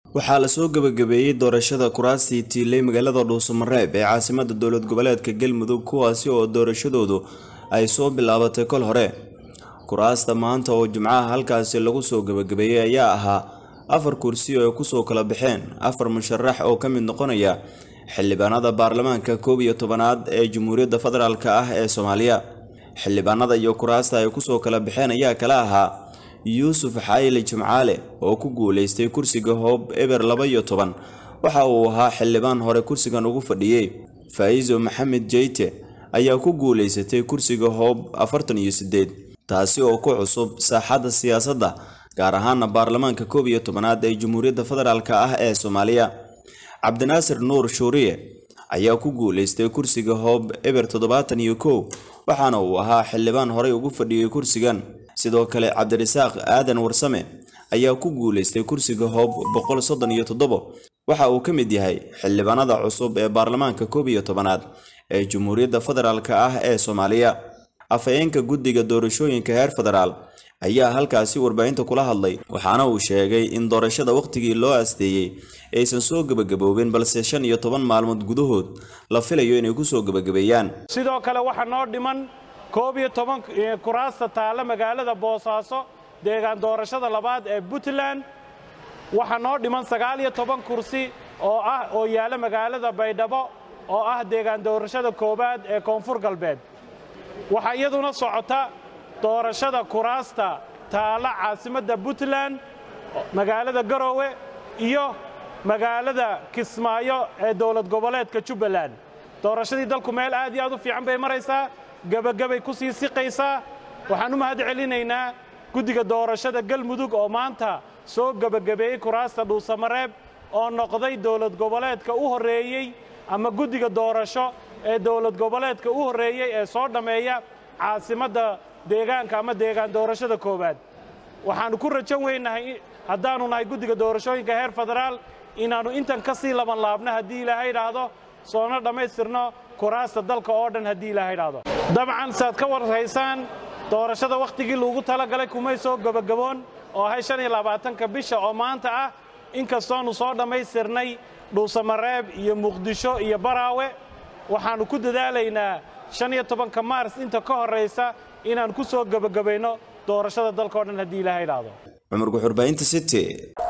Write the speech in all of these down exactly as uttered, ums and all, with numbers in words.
waxaa la soo gabagabeeyay doorashada kuraastii tiilay magaalada Dhuusamareeb ee caasimadda dowlad goboleedka Galmudug kuwaasi oo doorashadoodu ay soo bilaabatay kol hore. Kuraasta maanta oo Jimcaha halkaasi lagu soo gabagabeeyay ayaa ahaa afar kursi oo ku soo kala baxeen afar musharax oo ka mid noqonaya xildhibaanada baarlamaanka koob iyo tobanaad ee Jamhuuriyadda Federaalka ah ee Soomaaliya. Xildhibaanada iyo kuraasta ay ku soo kala baxeen ayaa kala ahaa Yuusuf Xayli Jimcaale oo ku guuleystay kursiga Hoob Eber laba iyo toban waxa uu ahaa xildhibaan hore kursigan ugu fadhiyay. Faizo Maxamed Jeyte ayaa ku guuleysatay kursiga Hoob afartan iyo siddeed taasi oo ku cusub saaxadda siyaasadda gaar ahaan baarlamaanka koob iyo tobanaad ee Jamhuuriyadda Federaalka ah ee Soomaaliya. Cabdinaasir Nuur Shuuriye ayaa ku guuleystay kursiga Hoob Eber toddobaatan iyo kow waxaana uu ahaa xildhibaan hore ugu fadhiyay kursigan. sidoo kale Cabdirasaaq Aadan Warsame ayaa ku guuleystay kursiga Hoob boqol soddon iyo toddoba waxa uu ka mid yahay xildhibaanada cusub ee baarlamaanka koob iyo tobanaad ee Jamhuuriyadda Federaalka ah ee Soomaaliya. Afhayeenka guddiga doorashooyinka heer federaal ayaa halkaasi warbaahinta kula hadlay waxaana uu sheegay in doorashada waqtigii loo asteeyay aysan soo gabagaboobin balse shan iyo toban maalmood gudahood la filayo inay ku soo gabagabeeyaan. sidoo kale waxa noo dhiman koob iyo toban kuraasta taala magaalada Boosaaso deegaan doorashada labaad ee Puntland waxa noo dhiman sagaal iyo toban kursi oo ah oo yaala magaalada Baydhabo oo ah deegaan doorashada koobaad ee Koonfur Galbeed. waxa iyaduna socota doorashada kuraasta taala caasimadda Puntland magaalada Garowe iyo magaalada Kismaayo ee dowlad goboleedka Jubbaland. doorashadii dalku meel aad iyo aad u fiican bay maraysaa gabagabay ku sii siqaysaa. waxaan u mahad celinaynaa guddiga doorashada Galmudug oo maanta soo gabagabeeyay kuraasta Dhuusamareeb oo noqday dowlad goboleedka u horeeyay ama guddiga doorasho ee dowlad goboleedka u horeeyay ee soo dhameeya caasimadda deegaanka ama deegaan doorashada koobaad. waxaanu ku rajan weynahay haddaanu nahay guddiga doorashooyinka heer federaal inaanu intan ka sii laban laabna haddii Ilaahay yiraahdo soona dhamaystirno kuraasta dalka oo dhan haddii Ilaahay yiraahdo. dabcan saad ka warhaysaan doorashada waqtigii loogu talagalay kumay soo gabagaboon oo ahay shan iyo labaatanka bisha oo maanta ah inkastoonu soo dhamaystirnay Dhuusamareeb iyo Muqdisho iyo Baraawe. waxaanu ku dadaalaynaa shan iyo tobanka Maars inta ka horeysa inaan ku soo gabagabayno doorashada dalka oo dhan haddii Ilaahay yiraahdo. Cumar Guxurbaynta City.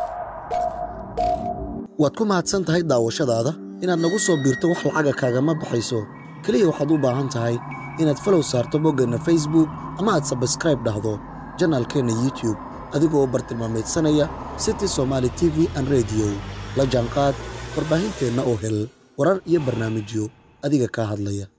waad ku mahadsan tahay daawashadaada inaad nagu soo biirto wax lacaga kaagama baxayso kaliya waxaad u baahan tahay inaad follow saarto boggeenna Facebook ama aad subscribe dhahdo channelkeena YouTube adigoo bartilmaameedsanaya City Somali T V and Radio la jaanqaad warbaahinteena oo hel warar iyo barnaamijyo adiga ka hadlaya.